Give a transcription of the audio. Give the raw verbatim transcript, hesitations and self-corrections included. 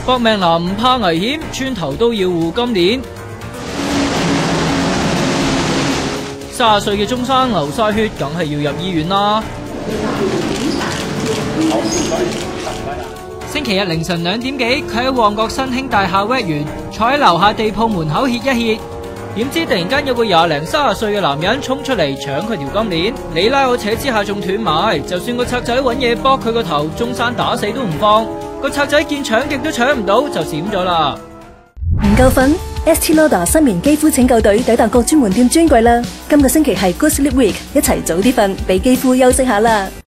搏命男唔怕危險，村頭都要護金鏈。三十歲嘅中生流晒血，梗係要入醫院啦。星期日凌晨兩點幾，佢喺旺角新興大廈屈完，坐喺樓下地鋪門口歇一歇。點知突然間有個廿零三十歲嘅男人衝出嚟搶佢條金鏈，你拉我扯之下仲斷埋，就算個賊仔揾嘢剝佢個頭，中山打死都唔放。個賊仔見搶極都搶唔到，就閃咗啦。 唔夠瞓 ？Estee Lauder 失眠肌膚拯救隊抵達各專門店專櫃啦！今個星期係 Good Sleep Week， 一齊早啲瞓，俾肌膚休息下啦。